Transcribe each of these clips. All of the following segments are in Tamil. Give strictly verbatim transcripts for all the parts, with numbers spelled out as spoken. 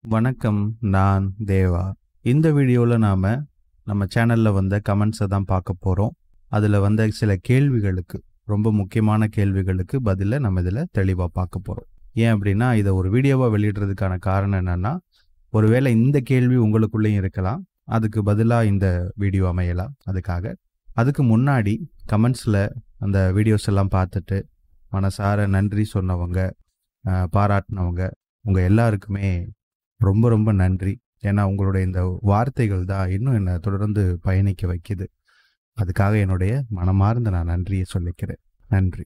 வணக்கம். நான் தேவா. இந்த வீடியோவில் நாம் நம்ம சேனலில் வந்த கமெண்ட்ஸை தான் பார்க்க போகிறோம். அதில் வந்த சில கேள்விகளுக்கு, ரொம்ப முக்கியமான கேள்விகளுக்கு பதிலை நம்ம இதில் தெளிவாக பார்க்க போகிறோம். ஏன் அப்படின்னா, இதை ஒரு வீடியோவாக வெளியிடுறதுக்கான காரணம் என்னென்னா, ஒருவேளை இந்த கேள்வி உங்களுக்குள்ளேயும் இருக்கலாம், அதுக்கு பதிலாக இந்த வீடியோ அமையலாம். அதுக்காக அதுக்கு முன்னாடி கமெண்ட்ஸில் அந்த வீடியோஸ் எல்லாம் பார்த்துட்டு மனசார நன்றி சொன்னவங்க, பாராட்டினவங்க, உங்கள் எல்லாருக்குமே ரொம்ப ரொம்ப நன்றி. ஏன்னா உங்களுடைய இந்த வார்த்தைகள் தான் இன்னும் என்னை தொடர்ந்து பயணிக்க வைக்குது. அதுக்காக என்னுடைய மனமார்ந்த நான் நன்றியை சொல்லிக்கிறேன். நன்றி.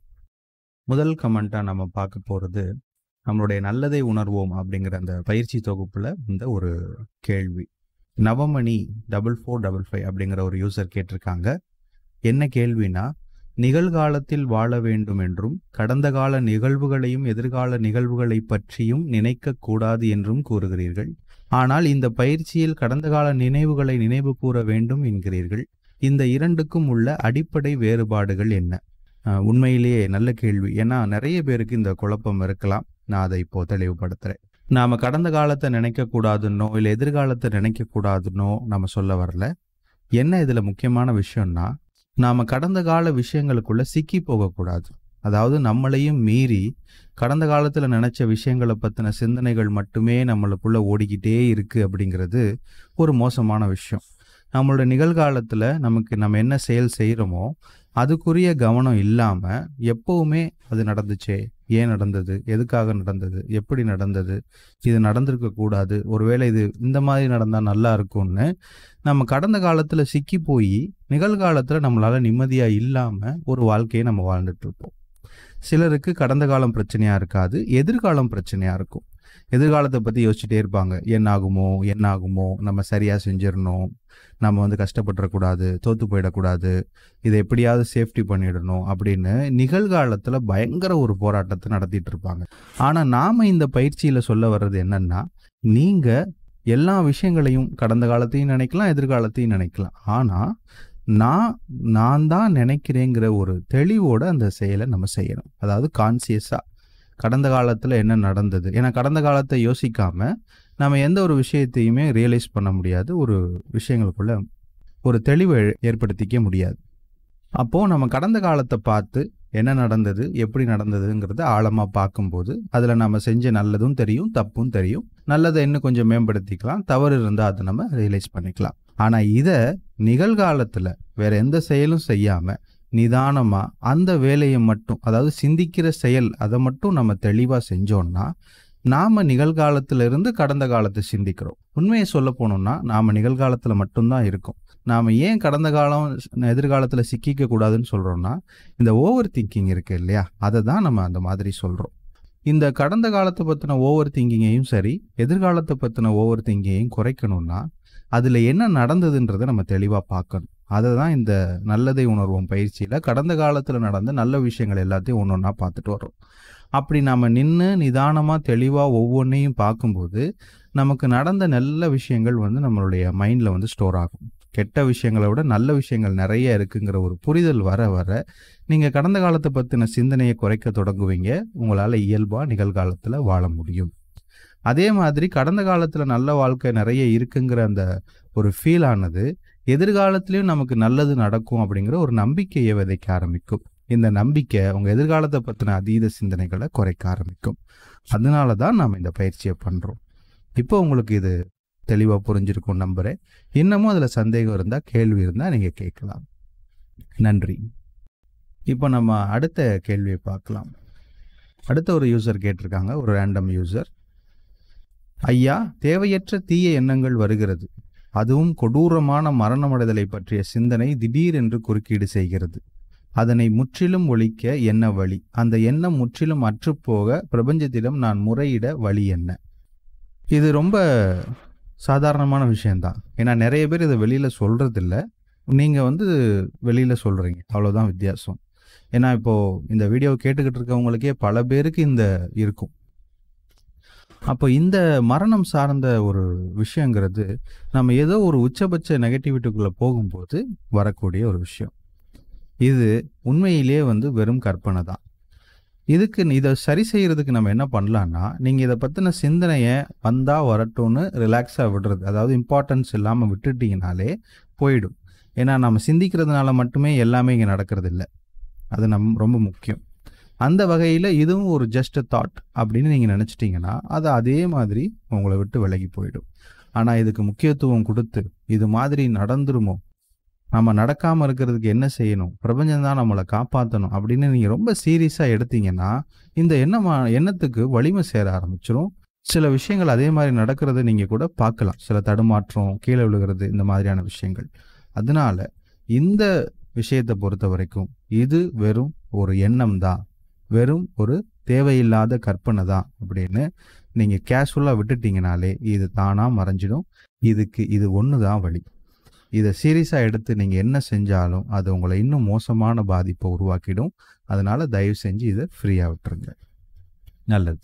முதல் கமெண்ட்டாக நம்ம பார்க்க போகிறது, நம்மளுடைய நல்லதை உணர்வோம் அப்படிங்கிற அந்த பயிற்சி தொகுப்பில் இந்த ஒரு கேள்வி. Navamani double four double five அப்படிங்கிற ஒரு யூசர் கேட்டிருக்காங்க. என்ன கேள்வினா, நிகழ்காலத்தில் வாழ வேண்டும் என்றும் கடந்த கால நிகழ்வுகளையும் எதிர்கால நிகழ்வுகளை பற்றியும் நினைக்க கூடாது என்றும் கூறுகிறீர்கள். ஆனால் இந்த பயிற்சியில் கடந்த கால நினைவுகளை நினைவு கூற வேண்டும் என்கிறீர்கள். இந்த இரண்டுக்கும் உள்ள அடிப்படை வேறுபாடுகள் என்ன? உண்மையிலேயே நல்ல கேள்வி. ஏன்னா நிறைய பேருக்கு இந்த குழப்பம் இருக்கலாம். நான் அதை இப்போ தெளிவுபடுத்துறேன். நாம கடந்த காலத்தை நினைக்க கூடாதுன்னோ இல்லை எதிர்காலத்தை நினைக்க கூடாதுன்னோ நம்ம சொல்ல வரல. என்ன இதுல முக்கியமான விஷயம்னா, நாம கடந்த கால விஷயங்களுக்குள்ள சிக்கி போகக்கூடாது. அதாவது நம்மளையும் மீறி கடந்த காலத்துல நினைச்ச விஷயங்களை பத்தின சிந்தனைகள் மட்டுமே நம்மளுக்குள்ள ஓடிக்கிட்டே இருக்கு அப்படிங்கிறது ஒரு மோசமான விஷயம். நம்மளோட நிகழ்காலத்துல நமக்கு நம்ம என்ன செயல் செய்யறோமோ அதுக்குரிய கவனம் இல்லாம எப்பவுமே அது நடந்துச்சே, ஏன் நடந்தது, எதுக்காக நடந்தது, எப்படி நடந்தது, இது நடந்திருக்க கூடாது, ஒருவேளை இது இந்த மாதிரி நடந்தா நல்லா இருக்கும்னு நம்ம கடந்த காலத்துல சிக்கி போய் நிகழ்காலத்துல நம்மளால நிம்மதியா இல்லாம ஒரு வாழ்க்கையை நம்ம வாழ்ந்துட்டு இருப்போம். சிலருக்கு கடந்த காலம் பிரச்சனையா இருக்காது, எதிர்காலம் பிரச்சனையா இருக்கும். எதிர்காலத்தை பத்தி யோசிச்சுட்டே இருப்பாங்க. என்ன ஆகுமோ என்ன ஆகுமோ, நம்ம சரியா செஞ்சிடணும், நம்ம வந்து கஷ்டப்பட்டுறக்கூடாது, தோத்து போயிடக்கூடாது, இதை எப்படியாவது சேஃப்டி பண்ணிடணும் அப்படின்னு நிகழ்காலத்துல பயங்கர ஒரு போராட்டத்தை நடத்திட்டு இருப்பாங்க. ஆனா நாம இந்த பயிற்சியில சொல்ல வர்றது என்னன்னா, நீங்க எல்லா விஷயங்களையும் கடந்த காலத்தையும் நினைக்கலாம், எதிர்காலத்தையும் நினைக்கலாம். ஆனா நான் நான் தான் நினைக்கிறேங்கிற ஒரு தெளிவோட அந்த செயலை நம்ம செய்யணும். அதாவது கான்சியஸா கடந்த காலத்துல என்ன நடந்தது. ஏன்னா கடந்த காலத்தை யோசிக்காம நம்ம எந்த ஒரு விஷயத்தையுமே ரியலைஸ் பண்ண முடியாது, ஒரு விஷயங்களுக்குள்ள ஒரு தெளிவை ஏற்படுத்திக்க முடியாது. அப்போ நம்ம கடந்த காலத்தை பார்த்து என்ன நடந்தது, எப்படி நடந்ததுங்கிறத ஆழமா பார்க்கும்போது அதுல நம்ம செஞ்ச நல்லதும் தெரியும், தப்பும் தெரியும். நல்லதை இன்னும் கொஞ்சம் மேம்படுத்திக்கலாம், தவறு இருந்தால் அதை நம்ம ரியலைஸ் பண்ணிக்கலாம். ஆனா இதை நிகழ்காலத்துல வேற எந்த செயலும் செய்யாம நிதானமா அந்த வேலையை மட்டும், அதாவது சிந்திக்கிற செயல், அதை மட்டும் நம்ம தெளிவா செஞ்சோம்னா நாம நிகழ்காலத்துல இருந்து கடந்த காலத்தை சிந்திக்கிறோம். உண்மையை சொல்ல போனோம்னா நாம நிகழ்காலத்துல மட்டும்தான் இருக்கோம். நாம ஏன் கடந்த காலம் எதிர்காலத்துல சிக்கிக்க கூடாதுன்னு சொல்றோம்னா, இந்த ஓவர் திங்கிங் இருக்கு இல்லையா, அதை தான் நம்ம அந்த மாதிரி சொல்றோம். இந்த கடந்த காலத்தை பத்தின ஓவர் திங்கிங்கையும் சரி, எதிர்காலத்தை பத்தின ஓவர் திங்கிங்கையும் குறைக்கணும்னா அதுல என்ன நடந்ததுன்றதை நம்ம தெளிவா பார்க்கணும். அதை தான் இந்த நல்லதை உணர்வோம் பயிற்சியில கடந்த காலத்துல நடந்த நல்ல விஷயங்கள் எல்லாத்தையும் ஒன்று ஒன்றா பார்த்துட்டு வர்றோம். அப்படி நாம நின்று நிதானமா தெளிவா ஒவ்வொன்றையும் பார்க்கும்போது நமக்கு நடந்த நல்ல விஷயங்கள் வந்து நம்மளுடைய மைண்ட்ல வந்து ஸ்டோர் ஆகும். கெட்ட விஷயங்களை விட நல்ல விஷயங்கள் நிறைய இருக்குங்கிற ஒரு புரிதல் வர வர நீங்க கடந்த காலத்தை பத்தின சிந்தனையை குறைக்க தொடங்குவீங்க. உங்களால இயல்பா நிகழ்காலத்துல வாழ முடியும். அதே மாதிரி கடந்த காலத்துல நல்ல வாழ்க்கை நிறைய இருக்குங்கிற அந்த ஒரு ஃபீல் ஆனது எதிர்காலத்திலயும் நமக்கு நல்லது நடக்கும் அப்படிங்கிற ஒரு நம்பிக்கையை விதைக்க ஆரம்பிக்கும். இந்த நம்பிக்கை உங்க எதிர்காலத்தை பத்தின அதீத சிந்தனைகளை குறைக்க ஆரம்பிக்கும். அதனாலதான் நாம இந்த பயிற்சியை பண்றோம். இப்போ உங்களுக்கு இது தெளிவா புரிஞ்சிருக்கும் நம்புறேன். இன்னமும் அதுல சந்தேகம் இருந்தா, கேள்வி இருந்தா நீங்க கேட்கலாம். நன்றி. இப்போ நம்ம அடுத்த கேள்வியை பார்க்கலாம். அடுத்த ஒரு யூசர் கேட்டிருக்காங்க, ஒரு ரேண்டம் யூசர். ஐயா, தேவையற்ற தீய எண்ணங்கள் வருகிறது. அதுவும் கொடூரமான மரணமடைதலை பற்றிய சிந்தனை திடீரென்று குறுக்கீடு செய்கிறது. அதனை முற்றிலும் ஒழிக்க என்ன வழி? அந்த எண்ணம் முற்றிலும் அற்றுப்போக பிரபஞ்சத்திடம் நான் முறையிட வழி என்ன? இது ரொம்ப சாதாரணமான விஷயம்தான். ஏன்னா நிறைய பேர் இதை வெளியில சொல்றதில்ல, நீங்க வந்து வெளியில சொல்றீங்க, அவ்வளவுதான் வித்தியாசம். ஏன்னா இப்போ இந்த வீடியோ கேட்டுக்கிட்டு இருக்கவங்களுக்கே பல பேருக்கு இந்த இருக்கும். அப்போ இந்த மரணம் சார்ந்த ஒரு விஷயங்கிறது நம்ம ஏதோ ஒரு உச்சபட்ச நெகட்டிவிட்டிக்குள்ள போகும்போது வரக்கூடிய ஒரு விஷயம். இது உண்மையிலேயே வந்து வெறும் கற்பனை தான். இதுக்கு இதை சரி செய்யறதுக்கு நம்ம என்ன பண்ணலான்னா, நீங்கள் இதை பற்றின சிந்தனையை வந்தால் வரட்டும்னு ரிலாக்ஸாக விடுறது, அதாவது இம்பார்ட்டன்ஸ் இல்லாமல் விட்டுட்டிங்கனாலே போயிடும். ஏன்னா நம்ம சிந்திக்கிறதுனால மட்டுமே எல்லாமே இங்கே நடக்கிறது இல்லை, அது நம் ரொம்ப முக்கியம். அந்த வகையில் இதுவும் ஒரு ஜஸ்ட் தாட் அப்படின்னு நீங்கள் நினச்சிட்டிங்கன்னா அது அதே மாதிரி உங்களை விட்டு விலகி போயிடும். ஆனால் இதுக்கு முக்கியத்துவம் கொடுத்து இது மாதிரி நடந்துருமோ, நம்ம நடக்காமல் இருக்கிறதுக்கு என்ன செய்யணும், பிரபஞ்சம் தான் நம்மளை காப்பாற்றணும் அப்படின்னு நீங்கள் ரொம்ப சீரியஸாக எடுத்தீங்கன்னா இந்த எண்ணமா எண்ணத்துக்கு வலிமை சேர ஆரம்பிச்சிடும். சில விஷயங்கள் அதே மாதிரி நடக்கிறத நீங்கள் கூட பார்க்கலாம், சில தடுமாற்றம், கீழே விழுகிறது, இந்த மாதிரியான விஷயங்கள். அதனால இந்த விஷயத்தை பொறுத்த வரைக்கும் இது வெறும் ஒரு எண்ணம் தான், வெறும் ஒரு தேவையில்லாத கற்பனை தான் அப்படின்னு நீங்கள் கேஷுவலாக விட்டுட்டீங்கனாலே இது தானாக மறைஞ்சிடும். இதுக்கு இது ஒன்று தான் வழி. இதை சீரியஸாக எடுத்து நீங்கள் என்ன செஞ்சாலும் அது உங்களை இன்னும் மோசமான பாதிப்பை உருவாக்கிடும். அதனால் தயவு செஞ்சு இதை ஃப்ரீயாக விட்டுருங்க. நல்லது.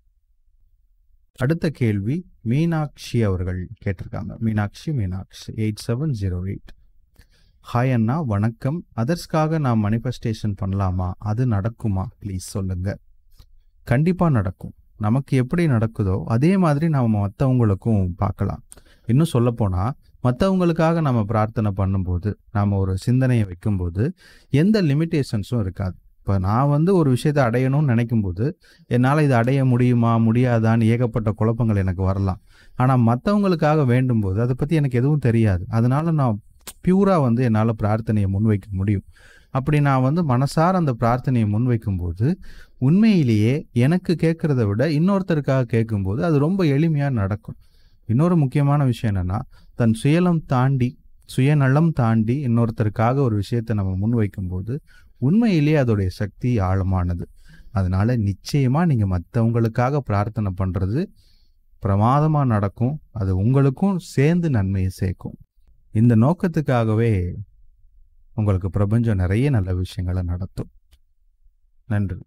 அடுத்த கேள்வி மீனாட்சி அவர்கள் கேட்டிருக்காங்க. Meenakshi Meenakshi eight seven zero eight hi அண்ணா, வணக்கம். அதர்ஸ்க்காக நான் மனிஃபெஸ்டேஷன் பண்ணலாமா? அது நடக்குமா? ப்ளீஸ் சொல்லுங்கள். கண்டிப்பாக நடக்கும். நமக்கு எப்படி நடக்குதோ அதே மாதிரி நம்ம மற்றவங்களுக்கும் பார்க்கலாம். இன்னும் சொல்லப்போனால் மற்றவங்களுக்காக நம்ம பிரார்த்தனை பண்ணும்போது, நாம் ஒரு சிந்தனையை வைக்கும்போது எந்த லிமிட்டேஷன்ஸும் இருக்காது. இப்போ நான் வந்து ஒரு விஷயத்தை அடையணும்னு நினைக்கும்போது என்னால் இதை அடைய முடியுமா முடியாதான்னு ஏகப்பட்ட குழப்பங்கள் எனக்கு வரலாம். ஆனால் மற்றவங்களுக்காக வேண்டும்போது அதை பற்றி எனக்கு எதுவும் தெரியாது. அதனால நான் பியூராக வந்து என்னால் பிரார்த்தனையை முன்வைக்க முடியும். அப்படி நான் வந்து மனசார அந்த பிரார்த்தனையை முன்வைக்கும்போது உண்மையிலேயே எனக்கு கேட்குறத விட இன்னொருத்தருக்காக கேட்கும்போது அது ரொம்ப எளிமையாக நடக்கும். இன்னொரு முக்கியமான விஷயம் என்னென்னா, தன் சுயலம் தாண்டி சுயநலம் தாண்டி இன்னொருத்தருக்காக ஒரு விஷயத்தை நம்ம முன்வைக்கும்போது உண்மையிலேயே அதோடைய சக்தி ஆழமானது. அதனால நிச்சயமாக நீங்கள் மற்றவங்களுக்காக பிரார்த்தனை பண்ணுறது பிரமாதமாக நடக்கும். அது உங்களுக்கும் சேர்ந்து நன்மையை சேர்க்கும். இந்த நோக்கத்துக்காகவே உங்களுக்கு பிரபஞ்சம் நிறைய நல்ல விஷயங்களை நடத்தும். நன்றி.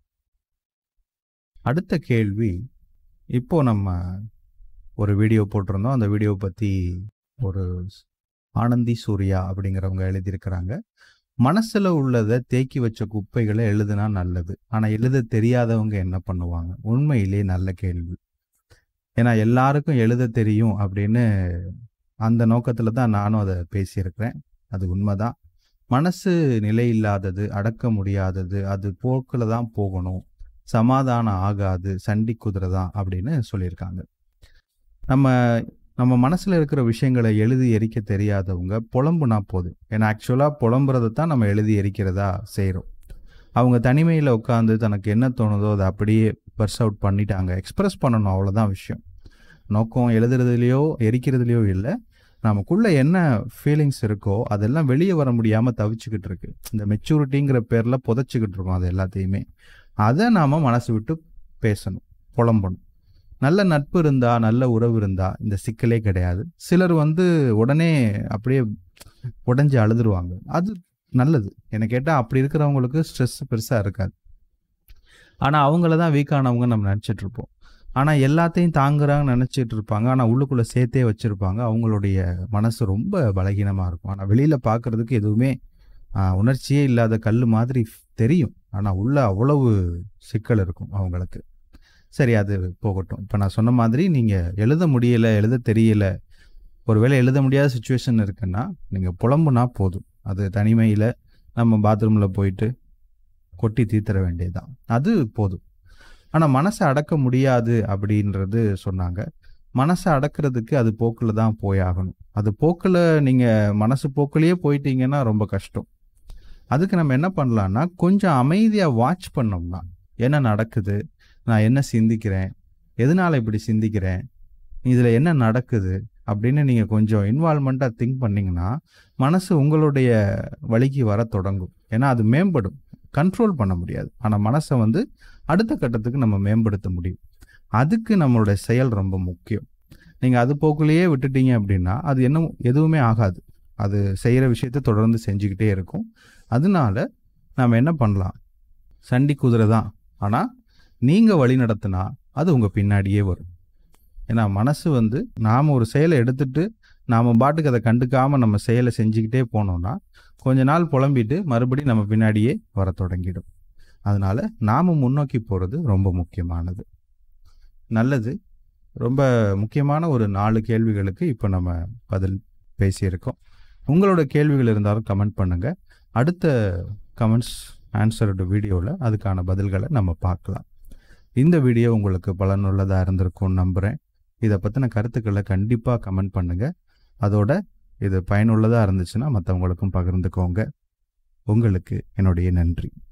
அடுத்த கேள்வி, இப்போ நம்ம ஒரு வீடியோ போட்டிருந்தோம். அந்த வீடியோ பற்றி ஒரு ஆனந்தி சூர்யா அப்படிங்கிறவங்க எழுதியிருக்கிறாங்க. மனசில் உள்ளதை தேக்கி வச்ச குப்பைகளை எழுதுனா நல்லது, ஆனால் எழுத தெரியாதவங்க என்ன பண்ணுவாங்க? உண்மையிலே நல்ல கேள்வி. ஏன்னா எல்லாருக்கும் எழுத தெரியும் அப்படின்னு அந்த நோக்கத்தில் தான் நானும் அதை பேசியிருக்கிறேன். அது உண்மைதான். மனசு நிலை இல்லாதது, அடக்க முடியாதது, அது போக்கில் தான் போகணும், சமாதானம் ஆகாது, சண்டி குதிரை தான் அப்படின்னு சொல்லியிருக்காங்க. நம்ம நம்ம மனசில் இருக்கிற விஷயங்களை எழுதி எரிக்க தெரியாதவங்க புலம்புனா போதும். ஏன்னா ஆக்சுவலாக புலம்புறதை தான் நம்ம எழுதி எரிக்கிறதா செய்கிறோம். அவங்க தனிமையில் உட்காந்து தனக்கு என்ன தோணுதோ அதை அப்படியே பர்ஸ் அவுட் பண்ணிட்டாங்க, எக்ஸ்ப்ரெஸ் பண்ணணும், அவ்வளோதான் விஷயம். நோக்கம் எழுதுறதுலையோ எரிக்கிறதுலையோ இல்லை, நமக்குள்ளே என்ன ஃபீலிங்ஸ் இருக்கோ அதெல்லாம் வெளியே வர முடியாமல் தவிச்சுக்கிட்டு இருக்கு. இந்த மெச்சூரிட்டிங்கிற பேரில் புதைச்சிக்கிட்டு இருக்கோம் அது எல்லாத்தையுமே. அதை நாம் மனசு விட்டு பேசணும், புலம்பணும். நல்ல நட்பு இருந்தால், நல்ல உறவு இருந்தால் இந்த சிக்கலே கிடையாது. சிலர் வந்து உடனே அப்படியே உடஞ்சி அழுதுருவாங்க, அது நல்லது. என்னை கேட்டால் அப்படி இருக்கிறவங்களுக்கு ஸ்ட்ரெஸ் பெருசாக இருக்காது. ஆனால் அவங்கள தான் வீக்கானவங்க நம்ம நினச்சிட்டு இருப்போம். ஆனால் எல்லாத்தையும் தாங்குறாங்கன்னு நினச்சிட்டு இருப்பாங்க, ஆனால் உள்ளுக்குள்ளே சேர்த்தே வச்சுருப்பாங்க. அவங்களுடைய மனசு ரொம்ப பலகீனமாக இருக்கும். ஆனால் வெளியில் பார்க்குறதுக்கு எதுவுமே உணர்ச்சியே இல்லாத கல் மாதிரி தெரியும், ஆனால் உள்ள அவ்வளவு சிக்கல் இருக்கும் அவங்களுக்கு. சரி, அது போகட்டும். இப்போ நான் சொன்ன மாதிரி நீங்கள் எழுத முடியலை, எழுத தெரியலை, ஒருவேளை எழுத முடியாத சுச்சுவேஷன் இருக்குன்னா நீங்கள் புலம்புனா போதும். அது தனிமையில் நம்ம பாத்ரூமில் போயிட்டு கொட்டி தீர்த்தர வேண்டியதுதான், அது போதும். ஆனால் மனசை அடக்க முடியாது அப்படின்றது சொன்னாங்க. மனசை அடக்கிறதுக்கு அது போக்கில் தான் போயாகணும். அது போக்கில் நீங்கள் மனசு போக்கிலேயே போயிட்டீங்கன்னா ரொம்ப கஷ்டம். அதுக்கு நம்ம என்ன பண்ணலான்னா, கொஞ்சம் அமைதியாக வாட்ச் பண்ணோம்னா என்ன நடக்குது, நான் என்ன சிந்திக்கிறேன், எதனால் இப்படி சிந்திக்கிறேன், இதில் என்ன நடக்குது அப்படின்னு நீங்கள் கொஞ்சம் இன்வால்மெண்ட்டாக திங்க் பண்ணிங்கன்னா மனசு உங்களுடைய வழிக்கு வர தொடங்கும். ஏன்னா அது மேம்படும். கண்ட்ரோல் பண்ண முடியாது, ஆனால் மனசை வந்து அடுத்த கட்டத்துக்கு நம்ம மேம்படுத்த முடியும். அதுக்கு நம்மளுடைய செயல் ரொம்ப முக்கியம். நீங்கள் அது போக்குலேயே விட்டுட்டீங்க அப்படின்னா அது என்ன எதுவுமே ஆகாது. அது செய்கிற விஷயத்தை தொடர்ந்து செஞ்சுக்கிட்டே இருக்கும். அதனால நாம் என்ன பண்ணலாம், சண்டி குதிரை தான், ஆனால் நீங்கள் வழி நடத்தினா அது உங்கள் பின்னாடியே வரும். ஏன்னா மனசு வந்து நாம் ஒரு செயலை எடுத்துட்டு நாம் பாட்டுக்கு அதை கண்டுக்காமல் நம்ம செயலை செஞ்சுக்கிட்டே போனோம்னா கொஞ்ச நாள் புலம்பிட்டு மறுபடியும் நம்ம பின்னாடியே வர தொடங்கிடும். அதனால் நாம் முன்னோக்கி போகிறது ரொம்ப முக்கியமானது. நல்லது. ரொம்ப முக்கியமான ஒரு நாலு கேள்விகளுக்கு இப்போ நம்ம பதில் பேசியிருக்கோம். உங்களோட கேள்விகள் இருந்தாலும் கமெண்ட் பண்ணுங்கள். அடுத்த கமெண்ட்ஸ் ஆன்சரோட வீடியோவில் அதுக்கான பதில்களை நம்ம பார்க்கலாம். இந்த வீடியோ உங்களுக்கு பலனுள்ளதாக இருந்திருக்கும்னு நம்புகிறேன். இதை பற்றின கருத்துக்களை கண்டிப்பாக கமெண்ட் பண்ணுங்கள். அதோட இது பயனுள்ளதாக இருந்துச்சுன்னா மற்றவங்களுக்கும் பகிர்ந்துக்கோங்க. உங்களுக்கு என்னுடைய நன்றி.